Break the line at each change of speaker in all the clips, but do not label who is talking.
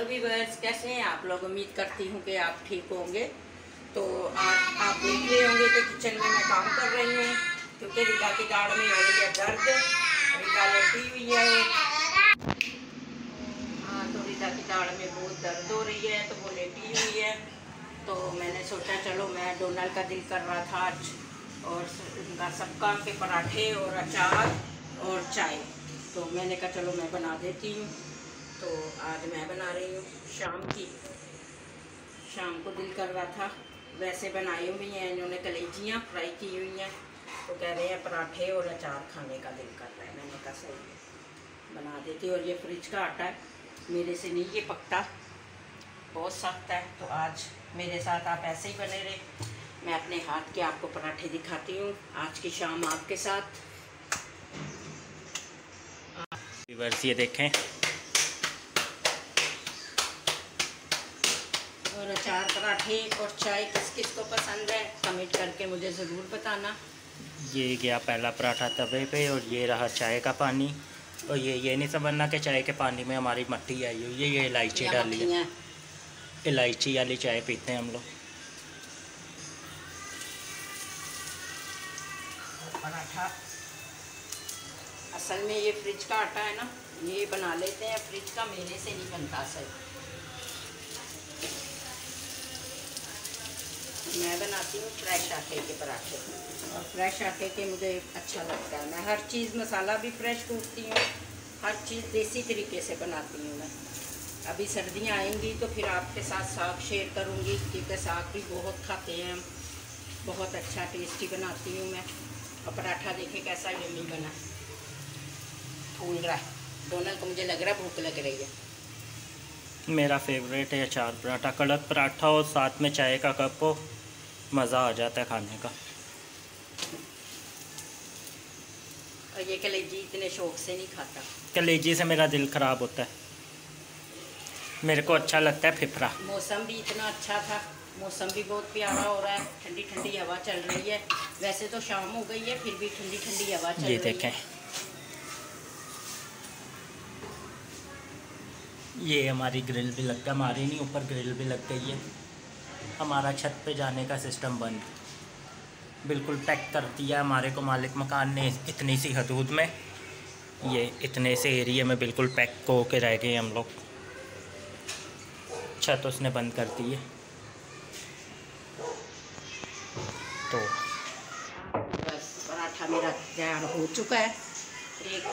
Viewers, कैसे हैं आप लोग? उम्मीद करती हूँ कि आप ठीक होंगे। तो आज आप देख रहे होंगे कि किचन में मैं काम कर रही हूँ, क्योंकि रिका की दाढ़ में हो रही है दर्द। रिका लेटी हुई है। हाँ, तो रिका की दाढ़ में बहुत दर्द हो रही है, तो वो लेटी हुई है। तो मैंने सोचा चलो, मैं डोनल्ड का दिल कर रहा था आज, और उनका सबका के पराठे और अचार और चाय, तो मैंने कहा चलो मैं बना देती हूँ। तो आज मैं बना रही हूँ शाम को दिल कर रहा था। वैसे बनाई हुई हैं इन्होंने कलेजियाँ फ्राई की हुई हैं, तो कह रहे हैं पराठे और अचार खाने का दिल कर रहा है। मैंने कहा सही बना देती। और ये फ्रिज का आटा है, मेरे से नहीं ये पकता, बहुत सख्त है। तो आज मेरे साथ आप ऐसे ही बने रहे, मैं अपने हाथ के आपको पराठे दिखाती हूँ आज की शाम आपके साथ।
व्यूअर्स, ये देखें,
और अचार, पराठे और चाय किस किस को पसंद है कमेंट करके मुझे ज़रूर बताना।
ये गया पहला पराठा तवे पे, और ये रहा चाय का पानी। और ये नहीं समझना कि चाय के पानी में हमारी मट्टी आई हुई है, ये इलायची डाली है। इलायची वाली चाय पीते हैं हम लोग।
पराठा असल में ये फ्रिज का आटा है ना, ये बना लेते हैं फ्रिज का, मेरे से नहीं बनता सही। मैं बनाती हूँ फ्रेश आटे के पराठे, और फ्रेश आटे के मुझे अच्छा लगता है। मैं हर चीज़, मसाला भी फ्रेश कूटती हूँ, हर चीज़ देसी तरीके से बनाती हूँ मैं। अभी सर्दियाँ आएंगी तो फिर आपके साथ साग शेयर करूँगी, क्योंकि साग भी बहुत खाते हैं हम। बहुत अच्छा टेस्टी बनाती हूँ मैं। और पराठा देखें कैसा यम्मी बना, फूल रहा है। डोनल्ड को मुझे लग रहा है भूख लग रही है।
मेरा फेवरेट है अचार पराठा, कड़क पराठा और साथ में चाय का कप हो, मज़ा आ जाता है खाने का।
और ये कलेजी इतने शौक से नहीं खाता।
कलेजी से मेरा दिल ख़राब होता है, मेरे को अच्छा लगता है फिफरा।
मौसम भी इतना अच्छा था, मौसम भी बहुत प्यारा हो रहा है, ठंडी ठंडी हवा चल रही है। वैसे तो शाम हो गई है, फिर भी ठंडी ठंडी हवा चल रही है।
ये देखें, ये हमारी ग्रिल भी लग गई, हमारी नहीं, ऊपर ग्रिल भी लग गई है। हमारा छत पे जाने का सिस्टम बंद, बिल्कुल पैक कर दिया हमारे को मालिक मकान ने। इतनी सी हदूद में, ये इतने से एरिया में बिल्कुल पैक हो के रह गए हम लोग। छत उसने बंद कर दी है। तो
बस पराठा मेरा तैयार हो चुका है। एक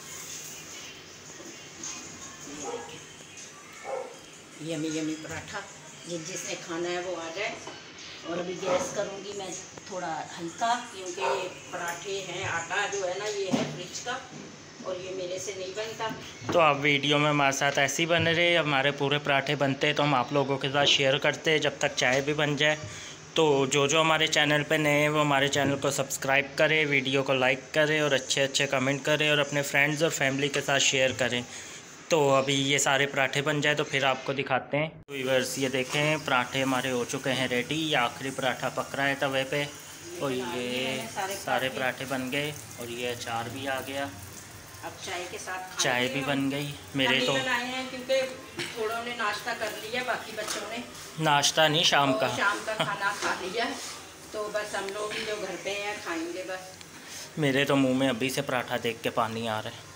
यमी यमी पराठा, जिसने खाना है वो आ जाए। और अभी गैस करूँगी मैं थोड़ा हल्का, क्योंकि पराठे हैं, आटा जो है ना ये है फ्रिज का, और ये मेरे से नहीं बनता।
तो आप वीडियो में हमारे साथ ऐसे ही बने रहे। हमारे पूरे पराठे बनते तो हम आप लोगों के साथ शेयर करते, जब तक चाय भी बन जाए। तो जो हमारे चैनल पे नए हैं वो हमारे चैनल को सब्सक्राइब करें, वीडियो को लाइक करें, और अच्छे कमेंट करें, और अपने फ्रेंड्स और फैमिली के साथ शेयर करें। तो अभी ये सारे पराठे बन जाए तो फिर आपको दिखाते हैं। व्यूअर्स, ये देखें, पराठे हमारे हो चुके हैं रेडी। ये आखिरी पराठा पक रहा है तवे पे, और ये सारे पराठे बन गए, और ये अचार भी आ गया।
अब चाय के साथ
चाय भी बन गई। मेरे तो
बनाए हैं, क्योंकि थोड़ों ने नाश्ता कर लिया, बाकी बच्चों ने
नाश्ता नहीं, शाम का
खाना खा लिया। तो बस हम लोग ही जो घर पे हैं खाएंगे बस।
मेरे तो मुंह में अभी से पराठा देख के पानी आ रहा है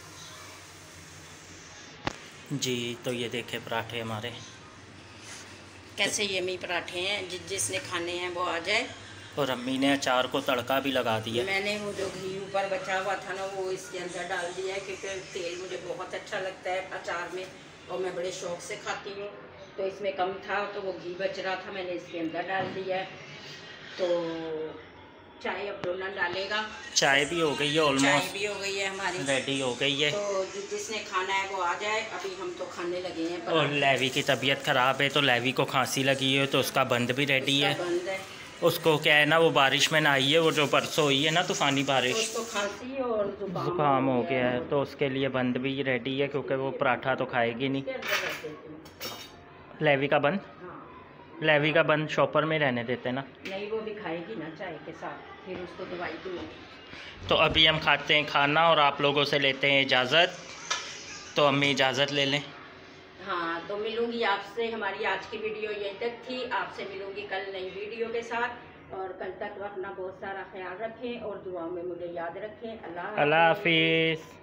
जी। तो ये देखे पराठे हमारे
कैसे यमी पराठे हैं, जिसने खाने हैं वो आ जाए।
और अम्मी ने अचार को तड़का भी लगा दिया।
मैंने वो जो घी ऊपर बचा हुआ था ना, वो इसके अंदर डाल दिया है, क्योंकि तेल मुझे बहुत अच्छा लगता है अचार में, और मैं बड़े शौक से खाती हूँ। तो इसमें कम था, तो वो घी बच रहा था, मैंने इसके अंदर डाल दिया है। तो चाय अब डोनल्ड डालेगा।
चाय भी हो गई है, ऑलमोस्ट
चाय भी हो गई है हमारी,
रेडी हो गई है।
तो जिसने खाना है वो आ जाए। अभी हम तो खाने लगे हैं।
और लेवी की तबीयत ख़राब है, तो लेवी को खांसी लगी है, तो उसका बंद भी रेडी है।
बंद है,
उसको क्या है ना, वो बारिश में ना आई है, वो जो परसों हुई है ना तूफ़ानी बारिश,
उसको खांसी और
जुकाम हो गया है, तो उसके लिए बंद भी रेडी है, क्योंकि वो पराठा तो खाएगी नहीं। लेवी का बंद, लेवी का बंद शॉपर में रहने देते ना।
नहीं, वो भी खाएगी ना चाय के साथ, फिर उसको दवाई दूँगी।
तो अभी हम खाते हैं खाना, और आप लोगों से लेते हैं इजाज़त। तो अम्मी इजाज़त ले लें।
हाँ, तो मिलूंगी आपसे। हमारी आज की वीडियो यहीं तक थी। आपसे मिलूंगी कल नई वीडियो के साथ। और कल तक अपना बहुत सारा ख्याल रखें और दुआओं में मुझे याद रखें। अल्लाह
हाफिज़।